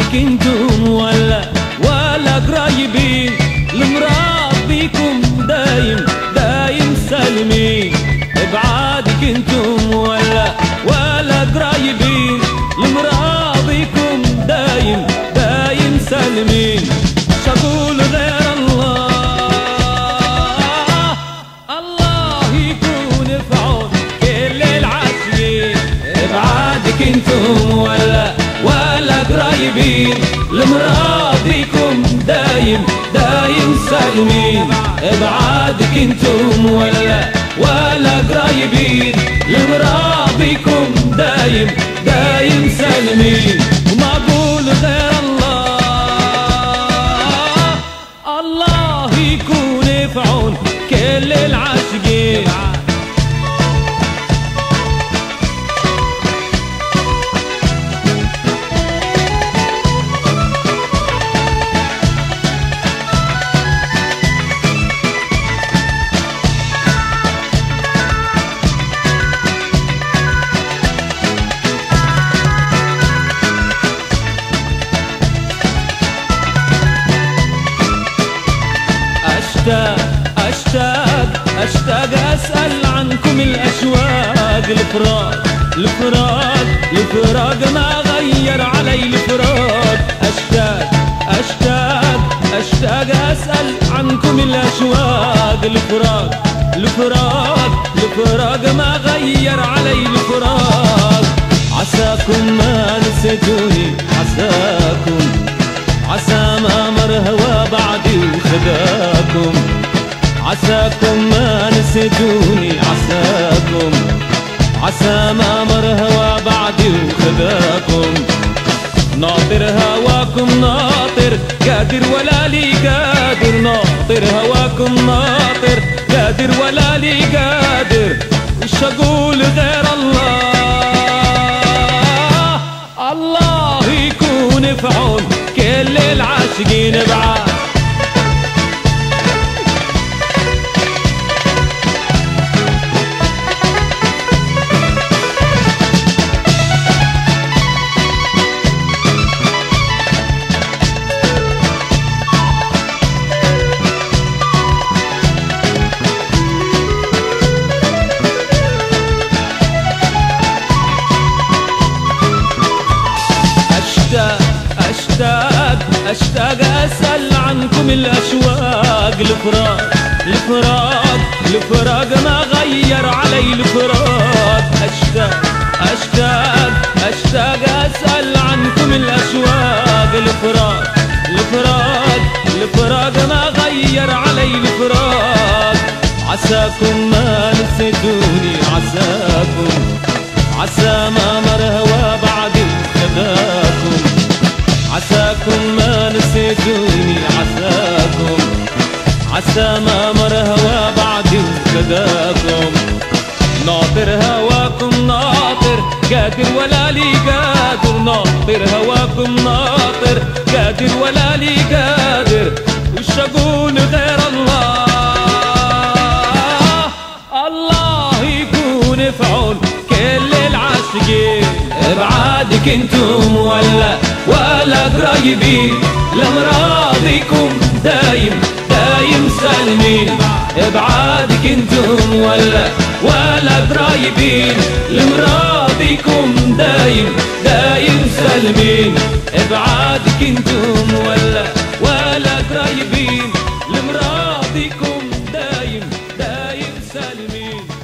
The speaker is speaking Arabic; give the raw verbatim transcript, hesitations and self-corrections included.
ابعادك انتم ولا ولا قريبين، لمراضيكم دايم دايم سالمين. ابعادك انتم ولا ولا قريبين، لمراضيكم دايم دايم سالمين. شقول غير الله الله يكون في عون كل العاشقين. ابعادك انتم ولا ولا قريبين، لمراضيكم دايم دايم سالمين. ابعادك انتم ولا ولا قريبين، لمراضيكم دايم دايم سالمين. وما اقول غير الله الله يكون في عون كل العاشقين. أشتاق أشتاق أسأل عنكم الأشواق. الفراق الفراق الفراق ما غير علي الفراق. أشتاق أشتاق أشتاق أسأل عنكم الأشواق. الفراق الفراق الفراق ما غير علي الفراق. عساكم ما نسيتوني عساكم، عسى ما مر هوى بعدي وخذاكم. عساكم ما نسيتوني عساكم، عسى ما مر هوى بعدي وخذاكم. ناطر هواكم ناطر قادر ولا لي قادر. ناطر هواكم ناطر قادر ولا لي قادر. وش اقول غير الله الله يكون في عون كل العاشقين. ابعاد أشتاق أشتاق أسأل عنكم الأشواق. الفراق الفراق الفراق ما غير علي الفراق. أشتاق أشتاق أشتاق أسأل عنكم الأشواق. الفراق الفراق الفراق ما غير علي الفراق. عساكم ما نسيتوني عساكم، عسى ما مر هوى بعدي وخذاكم. عساكم ما نسيتوني عساكم، عسى ما مر هوى بعدي وخذاكم. ناطر هواكم ناطر قادر ولا لي قادر. ناطر هواكم ناطر قادر ولا لي قادر. وش اقول غير الله الله يكون في عون كل العاشقين. ابعادك انتم ولا ولا قريبين، لمراضيكم دايم دايم سالمين. ابعادك انتم ولا ولا قريبين، لمراضيكم دايم دايم سالمين. ابعادك انتم ولا ولا قريبين، لمراضيكم دايم دايم سالمين.